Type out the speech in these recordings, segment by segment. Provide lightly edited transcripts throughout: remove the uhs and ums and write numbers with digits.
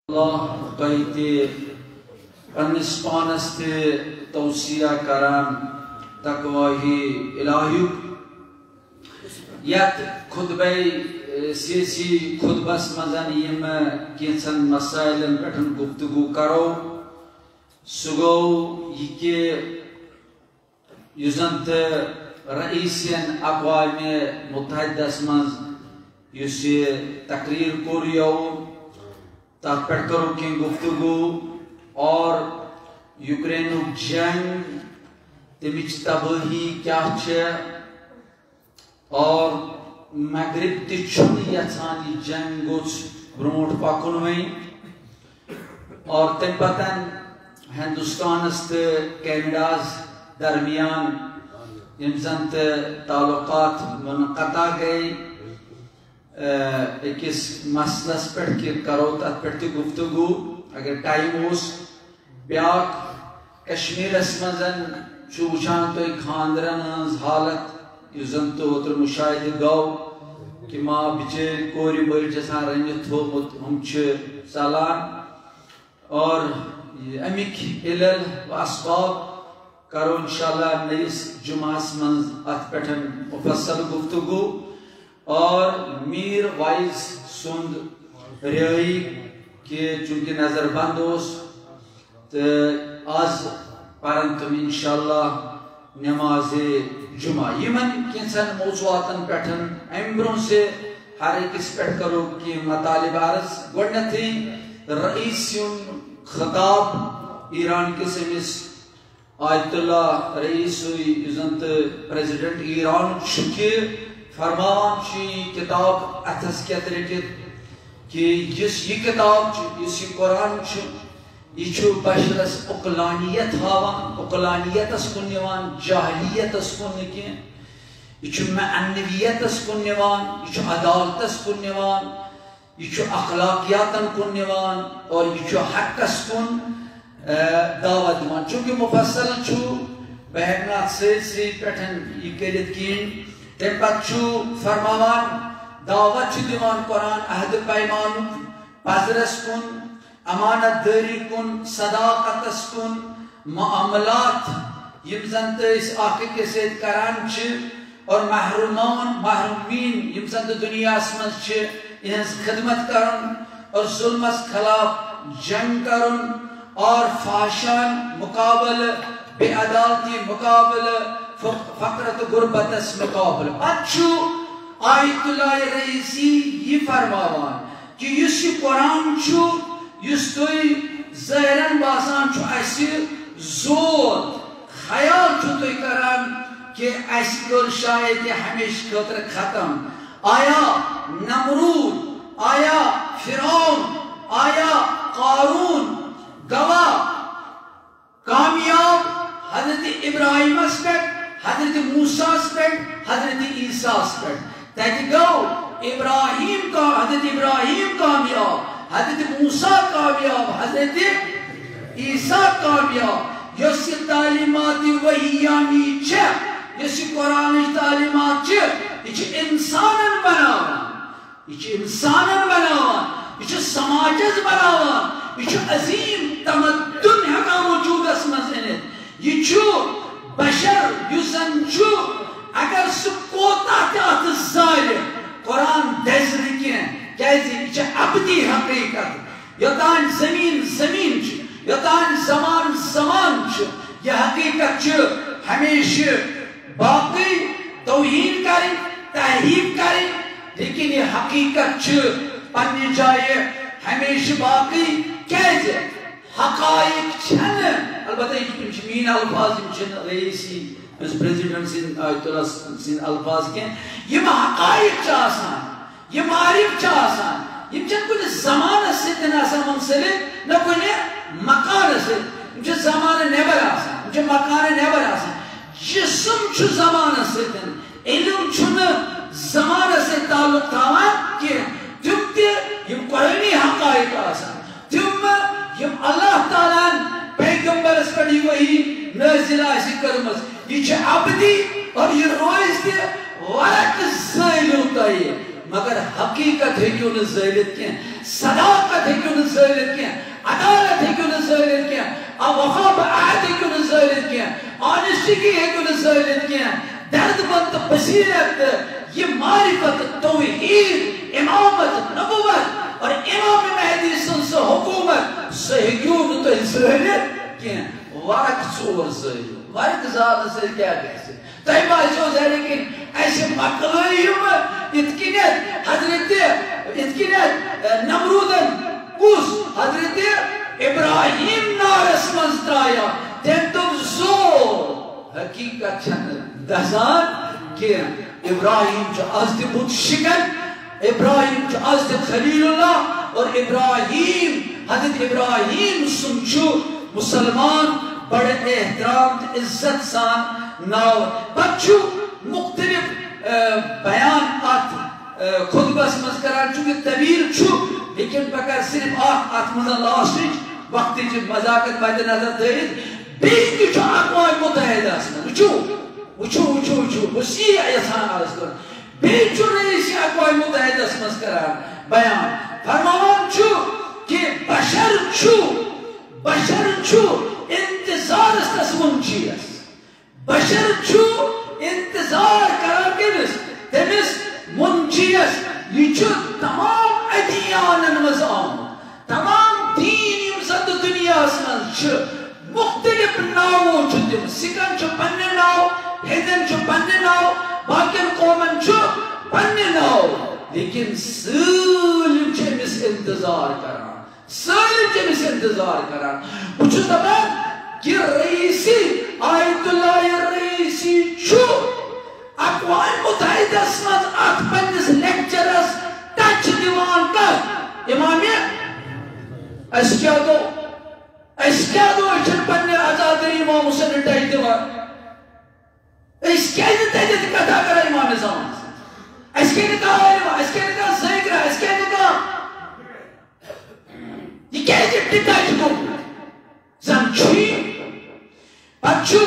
اللہ قیدی پنس پانس تے توصیہ کران تقوی الہی یت خطبہ سیاسی خطبس مزن یم کینچن مسائلن پٹھن گفتگو کرو سگو یہ کہ یزنت رئیسین اقوام متحدہ مز یس تقریر کوریو تات پر کرو کی گفتگو اور یوکرین جنگ تمچ تباہی کیا چھے اور مغرب تی چھن یژھان یہ جنگ گوچھ برونٹ پکن وین اور تم پتن ہندوستان کینیڈاز درمیان یم زن تعلقات منقطع گئی ایکس مسلس پر کرو تات پر گفتگو اگر ٹائم اس بیاک کشمیر مزن وچان تو خاندرن ہز حالت یزن تو اوتر مشاہدہ گو کہ ماں بچے کوری بڑ جسان رنجت تھومت ہم ژلان اور امک علل و اسباب کرو انشاءاللہ نئیس جمعس من ات پہ مفصل گفتگو اور میر وائز سند ریائی کہ چونکہ نظر بند اس آز پرن تم انشاءاللہ نماز جمعہ یمن کینسن موضوعاتن پٹھن امبروں سے ہر ایکس پٹھ کرو کہ مطالب عرض گوڑنتھی رئیسیون خطاب ایران کے سمس آیت اللہ رئیس یزنت پریزیڈنٹ ایران چھکے فرمان چی کتاب اتھس کیت رٹت کہ یہ کتاب یہ قرآن یہ بشرس اقلانیت ہاوان اقلانیت اس کن نیوان جاہلیت اس کن نکین یہ معنویت اس کن نیوان یہ عدالت اس کن نیوان یہ اخلاقیات کن نیوان اور یہ حق اس کن دعوت دیوان چونکہ مفصل چھو بہرنات سے پیٹھن یہ کرت کین تم پت فرماوان دعوت دیوان قرآن عہد پیمان پذرس کن امانت داری کن صداقت کن معاملات یم زن اس آقی کے سید کران اور محرومین یم زن دنیا اسمز انہز خدمت کرن اور ظلم اس خلاف جنگ کرن اور فحشان مقابل بے عدالتی مقابل فقرت غربت اس مقابل اچھو آیت اللہ رئیسی یہ فرماوان کہ یہ قرآن چھو یس توی ظاہرن باسان چھو ایسی زور خیال چھو توی کران کہ ایسی کر شاید ہمیش خطر ختم آیا نمرود آیا فرعون آیا قارون گواہ کامیاب حضرت ابراہیم اسپیکٹ حضرت موسیٰ اسپیکٹ حضرت عیسیٰ اسپیکٹ تاکہ گو ابراہیم کا حضرت ابراہیم کامیاب حضرت موسیٰ کامیاب حضرت عیسیٰ کامیاب یس تعلیمات وحیانی یس قرآن تعلیمات یہ انسانن بناوان یہ انسانن بناوان یہ سماجز بناوان یہ عظیم تمدن ہکا موجود اس مزنت یہ بشر یسن اگر سکوتا تیات ظالم قرآن دیز رکھیں کیازی یہ ابدی حقیقت یوتان زمین زمین یوتان زمان زمان یہ حقیقت ہمیشہ باقی توہین کریں تحریف کریں لیکن یہ حقیقت پنی جائے ہمیشہ باقی کیازی حقائق چھن البتہ یہ مین الفاظ رئیسی پریزیڈنٹ سن آیت اللہ سن الفاظ کے یہ حقائق آسان یہ معرف آسان یہ کن زمانہ سن منسلک نہ کن مکان سے زمانہ نیبر آسان مکان نیبر آسان جسم زمانہ سن علم زمانہ سے تعلق تھاوان کہ تم تے قرآنی حقائق آسان تم اللہ تعالیٰ پیغمبر اس پر وہی نازل آسی کرمز یہ عبدی اور یہ روز تے ورق زائل ہوتا ہے مگر حقیقت ہے کہ انہیں زائلت کیا صداقت ہیکو نہ زٲلِتھ کینٛہہ عدالت ہیکو نہ زٲلِتھ کینٛہہ وفابعت ہیکو نہ زٲلِتھ کینٛہہ آنیسٹگی ہیکو نہ زٲلِتھ کینٛہہ درد مند تہٕ بصیرت تہٕ یہ معرفت توحید امامت نبوت اور امام مہدی سن سہ حکومت سہ ہیکو نہ تُہۍ زٲلِتھ کینٛہہ ورق ژور زٲلِو ورق زالنہٕ سۭتۍ کیٛاہ گژھِ تۄہہِ باسیو ذرا کِنۍ اَسہِ مۄکلٲیِم یِتھ کٔنٮ۪تھ حضرت یِتھ کٔنٮ۪تھ نمروٗدن کُس حضرت ابراہیم نارس منٛز ترٛایو تٔمۍ دوٚپ زور حقیٖقت چھنہٕ دزان کینٛہہ ابراہیم چھُ آز تہِ بُت شِکن ابراہیم چھُ آز تہِ خلیل اللہ اور ابراہیم حضرت ابراہیم سُنٛد چھُ مسلمان بڑے احترام تہٕ عزت سان ناو پتہٕ چھُ مختلف بیان اتھ خطبس منٛز کران چونکہ طویل چھُ لیکن بہٕ کرٕ صرف اتھ منٛز لاسٹٕچ وقتٕچ مذاقت مدِ نظر تھٲوِتھ بیٚیہِ تہِ چھُ اقوام متحدہس منٛز وٕچھِو بہٕ چھُس یی یژھان عرض کرُن بیٚیہِ چھُ رئیٖس اقوام متحدہس منٛز کران بیان فرماوان چھُ کہ بشر چھُ انتظارس تس منچیس بشر چھُ انتظار کران کٔمِس تٔمِس منچیس یہ چھُ تمام ادیانن منٛز آمُت تمام دین یِم زن تہٕ دُنیاہس منٛز چھِ مختلف ناوو چھِ تِم سِکن چھُ پننہِ ناو ہیٚندٮ۪ن چھُ پننہِ ناو باقین قومن چھُ پننہِ ناو لیکن سٲلِم چھِ أمِس انتظار کران بہٕ چھُس دپان کہ رئیسی آیت اللہ رئیسی چھُ اقوام متحدہس منٛز اتھ پننِس لیکچرس ٹچ دِوان کتھ امامہِ اَسہِ کیٛاہ گوٚو أسۍ چھِنہٕ پننہِ عزادری امام حُسین ٹچ دِوان أسۍ کیٛازِ نہٕ تتٮ۪تھ کتھا کران امام نظامس اَسہِ کیٛاہ نہٕ کانٛہہ عٲلِما اَسہِ کیٛاہ نہٕ کانٛہہ ذٲکرا اَسہِ کیٛاہ نہٕ کانٛہہ یہ کیٛازِ ڈِٹیچ گوٚمُت زن چھُے پتہٕ چھُ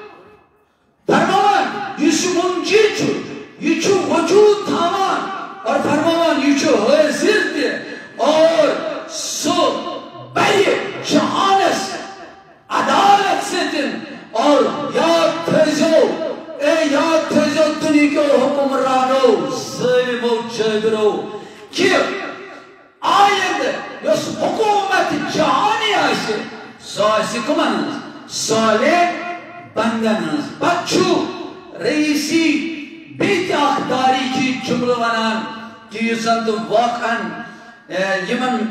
فرماوان یُس یہِ منجی چھُ یہِ چھُ وجوٗد تھاوان اور فرماوان یہِ چھُ حٲضِر تہِ اور سُہ بَرِ جہانس عدالت سۭتۍ اور یاد تھٲیزیو دُنہِکیو حُکمرانو ظٲلمو جٲبرو کہ آیندٕ یۄس حکومت جہانی آسہِ سۄ آسہِ کٕمن ہٕنٛز سۄ آسہِ بنٛدن ہٕنٛز پتہٕ چھُ رئیسی بیٚیہِ تہِ اکھ تاریٖخی جملہٕ ونان کہ یُس زن تہٕ واقعن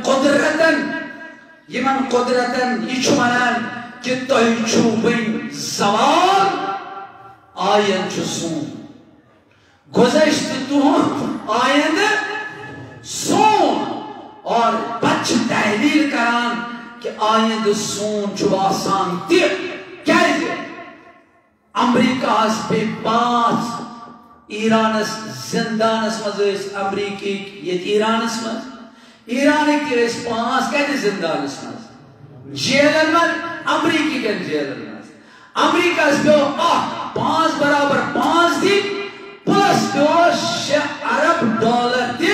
یِمن قۄدرتن یہِ چھُ ونان کہ تۄہہِ چھُو وۄنۍ زوال آیند چھُ سون گُزشتہٕ تُہُنٛد آیندٕ سون اور پتہٕ چھِ تحلیل کران کہ آیندٕ سون چھُ آسان تہِ کیٛازِ امریکاہس پیٚیہِ 5 ایرانس زندانس منٛز ٲسۍ امریکہٕکۍ ییٚتہِ ایرانس منٛز ایرانٕکۍ تہِ ٲسۍ 5 کتہِ زندانس منٛز جیلن منٛز امریکہٕکٮ۪ن جیلن منٛز امریکاہس پیٚو 5 برابر 5 دِنۍ پلس پیٚو $6 ارب تہِ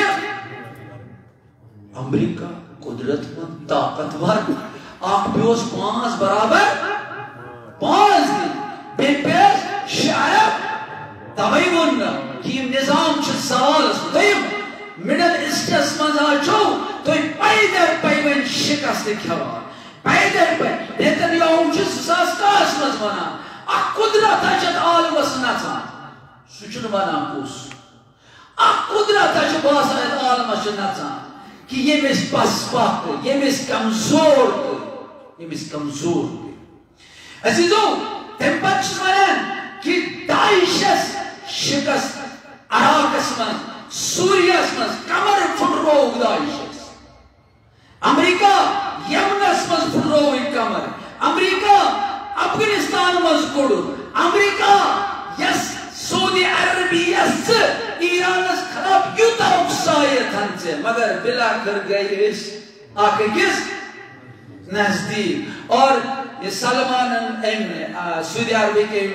امریکہ قدرت مند طاقتور اکھ پیوس 5 برابر 5 دِنۍ بیٚیہِ پیٚیس 6 ارب توے ووٚن نہٕ کہ یِم نظام چھِ سوالس دوٚیِم مِڈل ایٖسٹس منٛز چھُو تُہۍ پیدل پے وۄنۍ شِکست کھٮ۪وان پیدل پے نیتنیاہوٗ چھُ 2010 منٛز ونان اکھ قدرت چھِ عالمس نژان سُہ چھُنہٕ ونان کُس اکھ قدرت چھُ باسان یتھ عالمس چھُ نژان کہ ییٚمِس پسپا ییٚمِس کمزور عزیزو تمہِ پتہٕ چھُس ونان کہ داعشس شکست عراقس منٛز سوریاہس منٛز کمر پھُٹرووُکھ داعشس امریکہ یمنس منٛز پھُٹرووُکھ کمر امریکہ افغانستان منٛز کوٚڑُکھ امریکہ یس سعودی عربیس ایرانس خلاف یوٗتاہ اُکسٲیِتھ ژےٚ مگر بِلاخر گٔے أسۍ اکھ أکِس نزدیٖک اور یہ سلمانن أمۍ سعودی عربِکۍ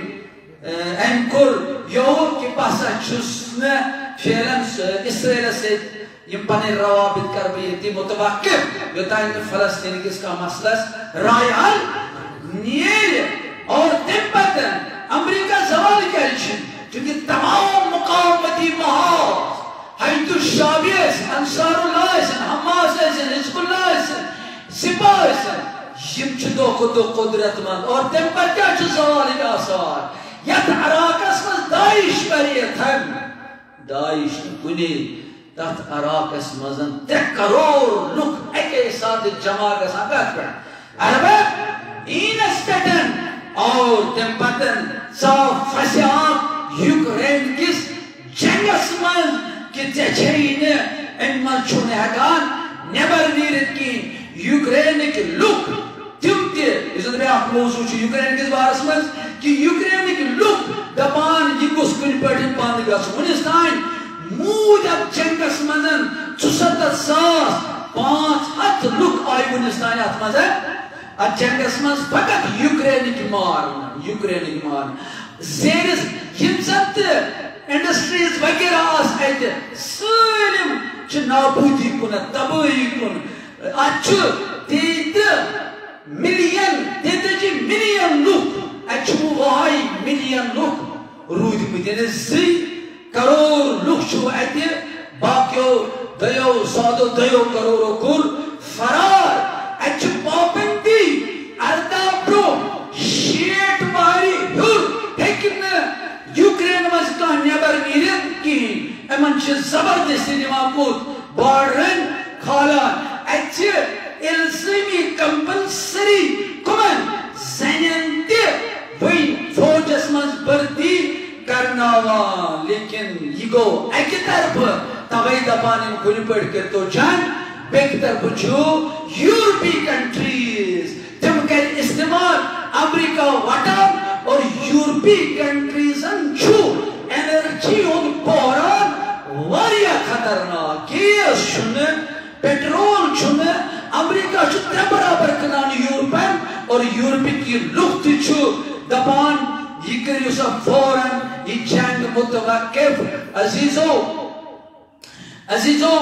أمۍ کوٚر یوٗت کہِ بہٕ ہسا چھُس نہٕ پھیران اسرائیلس سۭتۍ یم پنے روابط کر بہ یتی متوقف یوتان فلسطین کس کا مسئلہ رائے حل نیل اور تم پتن امریکہ زوال کیا چونکہ تمام مقاومتی محاذ حیث الشعبی انصار اللہ حماس حزب اللہ سپاہ یم دو دو قدرت مند اور تم پر کیا زوال آثار یت عراقس مز داعش کریت داعش کنی تحت عراقس مزن 3 کروڑ لوگ اکے ساتھ جمع گژھان کتھ پہ عرب اینس پٹن اور تم پتن صاف فسیاب یوکرین کس جنگس من کہ ژےٚ ان من چھُنہٕ ہٮ۪کان نٮ۪بر نیٖرِتھ کِہیٖنۍ یوکرینٕکۍ لُکھ تِم تہِ یُس زن بیٛاکھ موضوٗع چھُ یوکرین کِس بارس منٛز کہ یوکرینٕکۍ لُکھ دپان یہِ گوٚژھ کُنہِ پٲٹھۍ بنٛد گژھُن وُنِس تانۍ موٗدۍ اتھ جنگس منٛز 74,500 لُکھ آیہِ وُنِس تانۍ اتھ منٛز ات جنگس منٛز فقط یوکرینٕکۍ مارنہٕ زیرس یم زن تہِ انڈسٹریز وغیرہ آس اتہِ سٲلِم چھِ نابوٗدی کُنتھ تبٲہی کُن اتھ چھُ 33 ملین لُکھ اتہِ چھِ 2 ملین لُکھ روٗدمٕتۍ یعنی 2 کروڑ لُکھ چھُ اتہِ باقیو 2 کروڑو کوٚر فرار اتہِ چھِ پابندی 18 برونٛہہ 60 واری ہیوٚر ہیٚکہِ نہٕ یوکرین منٛز کانٛہہ نٮ۪بر نیٖرِتھ کِہیٖنۍ یِمن چھِ زبردستی دِوان کوٚت بارڈرن کھالان اتہِ چھِ الزٲمی کمپلسری کٕمن زنٮ۪ن تہِ وۄنۍ فوجس منٛز بھرتی کرناوان لیکن یہ گو اکہ طرفہ توے دپان یم کُنہِ پٲٹھۍ کٔرتو جنگ بیٚکہِ طرفہٕ چھُ یورپی کنٹریز تم کر استعمال امریکہ وٹان اور یورپی کنٹریزن چھُ انرجی ہُنٛد بحران واریاہ خطرناک گیس چھُنہٕ پیٹرول چھُنہٕ امریکہ چھُ 3 برابر کٕنان یورپن اور یورپٕکۍ لُکھ تہِ چھُ دپان یہ کریو سا فوراً یہ جنگ متوقف عزیزو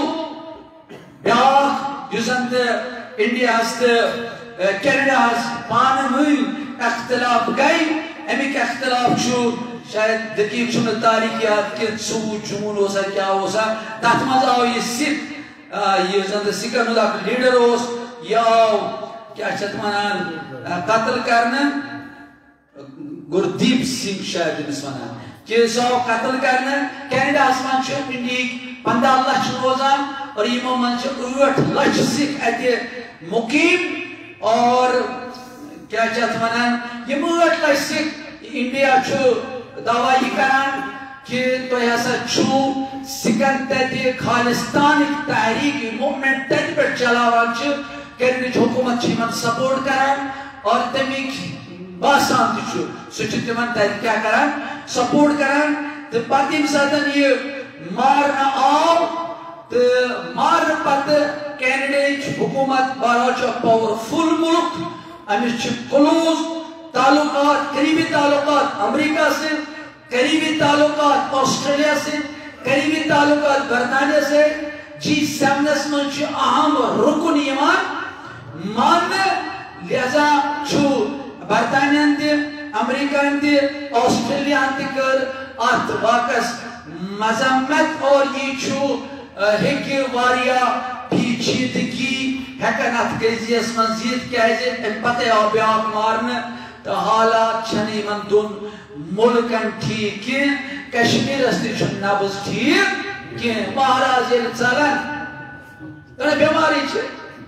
بیاکھ یُس زن تہِ انڈیاہس تہٕ کینیڈاہس پانہٕ ؤنۍ اختلاف گٔے امیُک اختلاف چھُ شاید دقیق چھُنہٕ تاریخیات کہ 4 جوٗن اوسا کیاہ اوسا تتھ منٛز آو یہ سکھ یُس زن تہِ سکھن ہُنٛد اکھ لیڈر اوس یہ آو کیاہ چھِ اتھ ونان قتل کرنہٕ گردیپ سنگھ شاید أمِس ونان کہ سُہ آو قتل کرنہٕ کینیڈاہس منٛز چھِ انڈیہٕکۍ 15 لچھ روزان اور یِمو منٛز چھِ 8 لچھ سکھ اتہِ مقیم اور کیا چھِ اتھ ونان یِم 8 لچھ سکھ انڈیا چھُ دعوا یہِ کران کہ تۄہہِ ہسا چھُو سکھن تتہِ خالستانٕکۍ تحریٖک موٗمینٹ تتہِ پٮ۪ٹھ چلاوان چھِ کینیڈٕچ حکوٗمت چھِ یِمن سپورٹ کران اور تَمِکۍ باسان تہِ چھُ سُہ چھُ تِمن تتہِ کیاہ کران سپورٹ کران تہٕ پتہٕ ییٚمہِ ساتہٕ یہِ مارنہٕ آو تہٕ مارنہٕ پتہٕ کینیڈاہٕچ حکوٗمت بہرحال چھُ اکھ پاورفُل مُلک أمِس چھِ کلوز تعلقات قریبی تعلقات امریکہ سۭتۍ قریبی تعلقات آسٹریلیا سۭتۍ قریبی تعلقات برطانیہ سۭتۍ G7 منٛز چھُ اہم رُکُن یِوان ماننہٕ لہذا چھُ برطانیہن تہِ امریکہن تہِ آسٹریلیاہن تہِ کٔر اتھ واقعس مذمت اور یہ چھُ ہیٚکہِ واریاہ پیچیدگی ہیٚکن اتھ قضیس منٛز یِتھ کیازِ امہِ پتہٕ آو بیٛاکھ مارنہٕ تہٕ حالات چھنہٕ یِمن دۄن مُلکن ٹھیٖک کینٛہہ کشمیٖرس تہِ چھُنہٕ نبض ٹھیٖک کینٛہہ مہراز ییٚلہِ ژلان بٮ۪مارٕے چھِ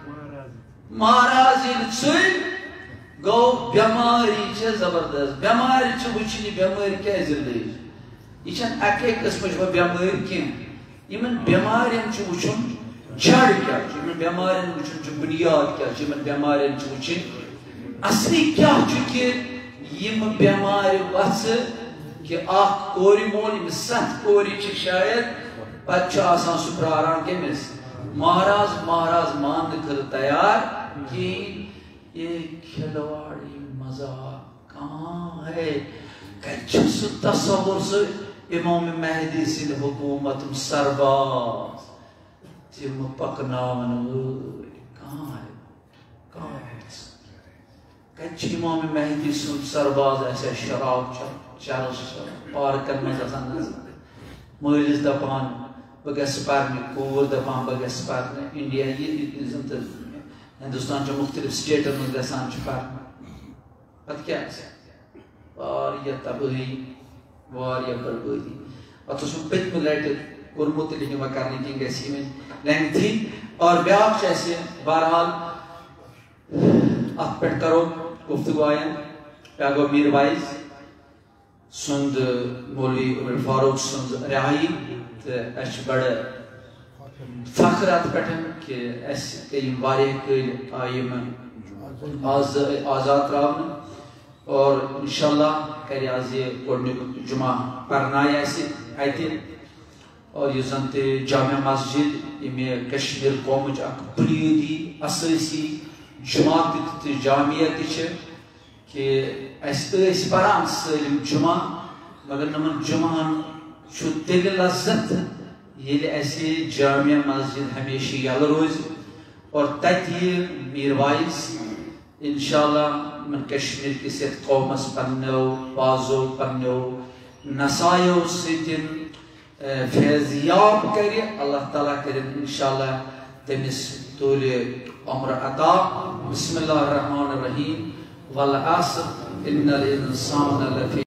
مہراز ییٚلہِ ژٔلۍ گوٚو بٮ۪مٲری چھِ زبردست بٮ۪مارِ چھِ وٕچھِنۍ یہِ بٮ۪مٲرۍ کیازِ لٔج یہ چھنہٕ اکے قٕسمٕچ بٮ۪مٲرۍ کینٛہہ یِمن بٮ۪مارٮ۪ن چھُ وٕچھُن جڑ کیاہ چھُ یِمن بٮ۪مارٮ۪ن وٕچھُن چھُ بُنیاد کیاہ چھُ یِمن بٮ۪مارٮ۪ن چھُ وٕچھِنۍ اصلی کیاہ چھُ کہِ یِم بٮ۪مارِ وَژھٕ کہ اکھ کورِ مول ییٚمِس 7 کورِ چھِ شاید پتہٕ چھُ آسان سُہ پراران کٔمِس مہراز ماننہٕ خٲطرٕ تیار کِہیٖنۍ یہ کھلواڑی مذاق کہاں ہے کتہِ چھُ سُہ تصور سُہ امام مہدی سٕنٛدِ حکوٗمت سرباز تم پکناون کچھ امام مہدی سن سرباز ایسے شراب چرس پارکن میں نظر مالس دپان بہ گھس پرنہِ کور دپان بہ گھس پرنہِ انڈیا یہ زن تو ہندوستان چھ مختلف سٹیٹن من گژھان چھ پرنہِ پتہ کیا واریاہ تباہی واریاہ بربادی پتہ اوس پٔتمہِ لٹہِ کوٚرمُت لیکن وۄنۍ کرنہٕ کِنۍ گژھِ یہِ وۄنۍ لینتھی اور بیاکھ چھِ اَسہِ بہرحال اتھ پٮ۪ٹھ کرو گفتگو آین بیاکھ گوٚو میٖر وایز سُنٛد مولوی عمر فاروق سٕنٛز رہایی تہٕ اَسہِ چھُ بڑٕ فخر اتھ پٮ۪ٹھ کہِ اَسہِ گٔے یِم واریاہ کٲلۍ آیہِ یِمن آزاد ترٛاونہٕ اور انشاءاللہ کرِ آز یہِ گۄڈنیُک جمعہ پرنایہِ اَسہِ اَتہِ اور یُس زن تہِ جامع مسجد ییٚمہِ کشمیٖر قومٕچ اکھ بُنیٲدی اسٲسی جماعت تہِ جامعہ تہِ چھِ کہ اَسہِ ٲسۍ پران سٲلِم جمعہ مگر یِمن جمعہن چھُ تیٚلہِ لذت ییٚلہِ اَسہِ جامع مسجد ہمیشہ یلہٕ روزِ اور تتہِ یِیہِ میٖر وایز انشاءاللہ من کشمیر کِس یتھ قومس پننیو بازو پننیو نصایو سۭتۍ فیضیاب کرِ اللہ تعالیٰ کرن انشاءاللہ تٔمِس طولِ عمر عطا بسم اللہ الرحمن الرحیم والعصر ان الانسان لفی